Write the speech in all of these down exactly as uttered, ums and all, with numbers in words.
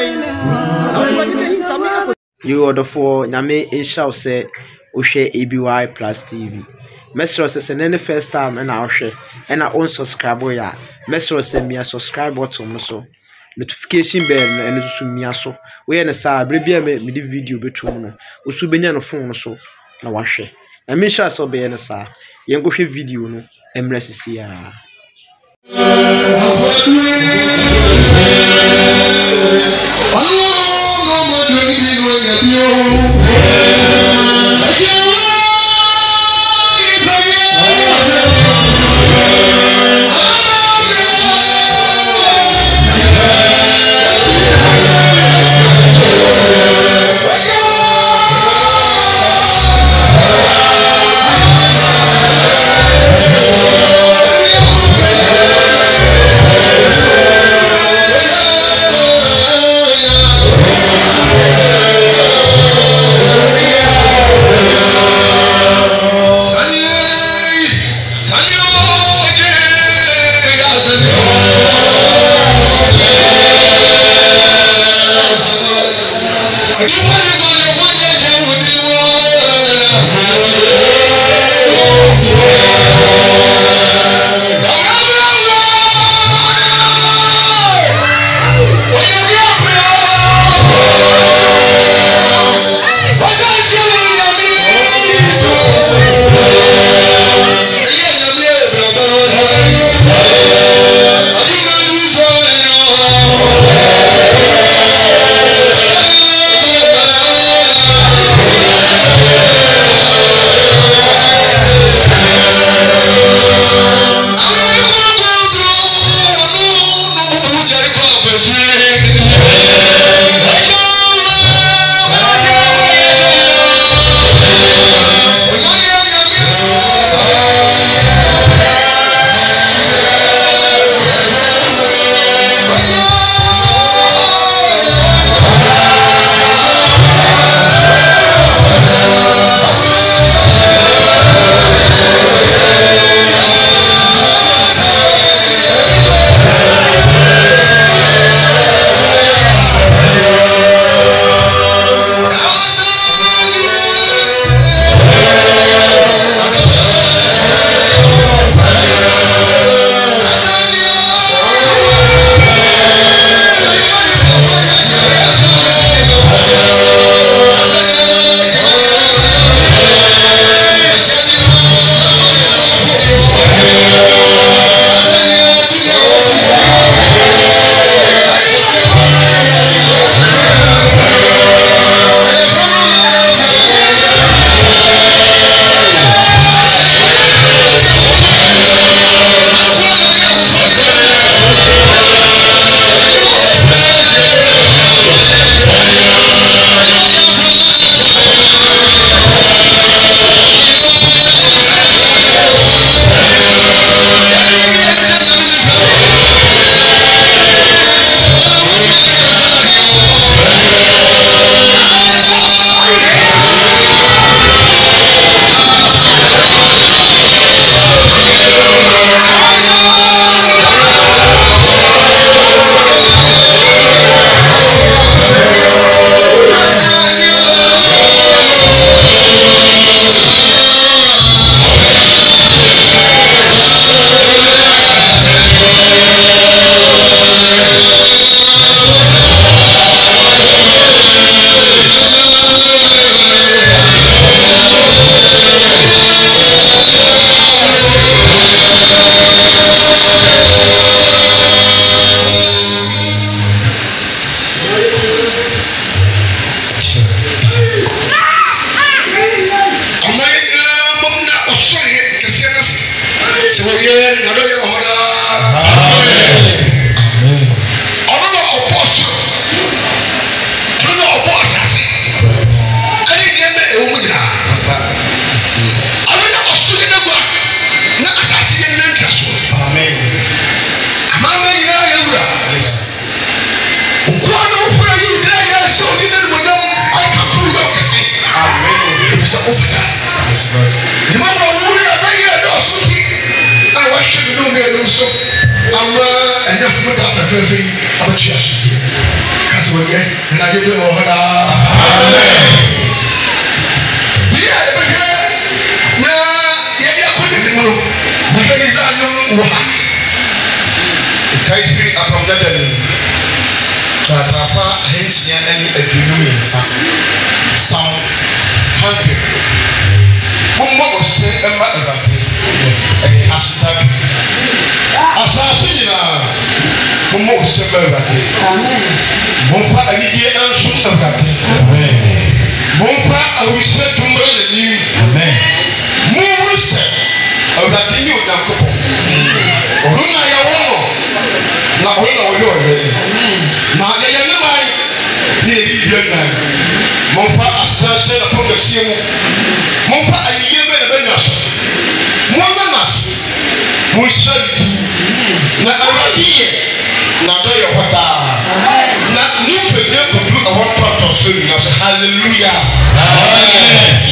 You order for Name in shall say, Oshe A B Y Plus T V. Mesro says, and any first time and I'll share, and I own subscriber. Ya, Mesro send me a subscribe button so notification bell and it's to me so. We are a side, baby, I made me video between Usubenya no phone so. Na washe na me sha so be na sa yen go hwe video no emresi sia I'm Uha. Kaifi apamdadani. Katapa hensia any agreement some hundred. Mumma ose emma erate. Eh asitabi. Asasi nyina. Mumma ose emma erate. Amen. Mumfa ayiye ansu erate. Amen. Mumfa awise tumre ni. Amen. Mumuse erate ni odakopo. Oruna ya wono. Na ona oyo oye. Na ya ne mai ni ebi bi na. Mumfa asase na profesie mu. Mumfa ayiye be na be nyaso. Mumma nasi. Mushadi. Na aradiye. Na do yo pata. Na ni pede ko du a one part of so na hallelujah. Amen.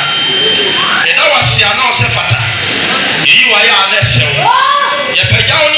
Ye